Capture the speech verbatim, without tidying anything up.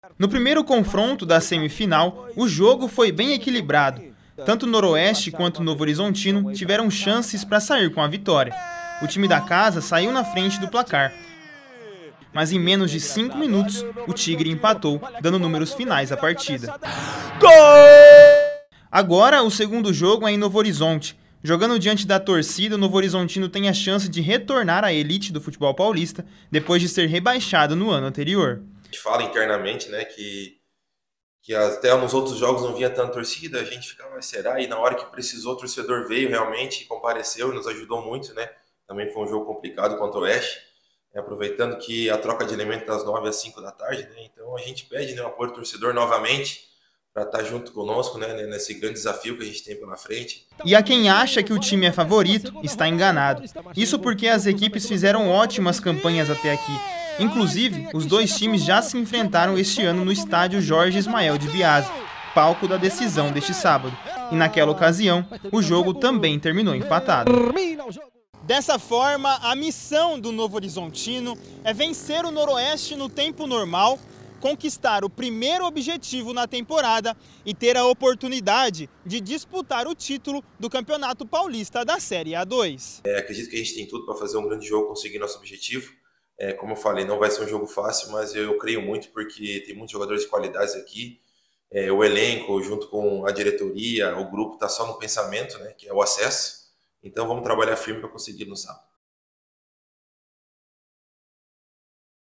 No primeiro confronto da semifinal, o jogo foi bem equilibrado. Tanto o Noroeste quanto o Novo Horizontino tiveram chances para sair com a vitória. O time da casa saiu na frente do placar. Mas em menos de cinco minutos, o Tigre empatou, dando números finais à partida. Gol! Agora, o segundo jogo é em Novo Horizonte. Jogando diante da torcida, o Novo Horizontino tem a chance de retornar à elite do futebol paulista depois de ser rebaixado no ano anterior. A gente fala internamente, né, que, que até nos outros jogos não vinha tanta torcida, a gente ficava, mas será? E na hora que precisou, o torcedor veio realmente, compareceu e nos ajudou muito, né? Também foi um jogo complicado contra o Oeste, né, aproveitando que a troca de elementos das nove às cinco da tarde, né? Então a gente pede, né, o apoio do torcedor novamente para estar junto conosco, né, nesse grande desafio que a gente tem pela frente. E a quem acha que o time é favorito, está enganado. Isso porque as equipes fizeram ótimas campanhas até aqui. Inclusive, os dois times já se enfrentaram este ano no estádio Jorge Ismael de Biase, palco da decisão deste sábado. E naquela ocasião, o jogo também terminou empatado. Dessa forma, a missão do Novo Horizontino é vencer o Noroeste no tempo normal, conquistar o primeiro objetivo na temporada e ter a oportunidade de disputar o título do Campeonato Paulista da Série A dois. É, acredito que a gente tem tudo para fazer um grande jogo, conseguir nosso objetivo. É, como eu falei, não vai ser um jogo fácil, mas eu, eu creio muito porque tem muitos jogadores de qualidade aqui. É, o elenco, junto com a diretoria, o grupo está só no pensamento, né, que é o acesso. Então vamos trabalhar firme para conseguir no sábado.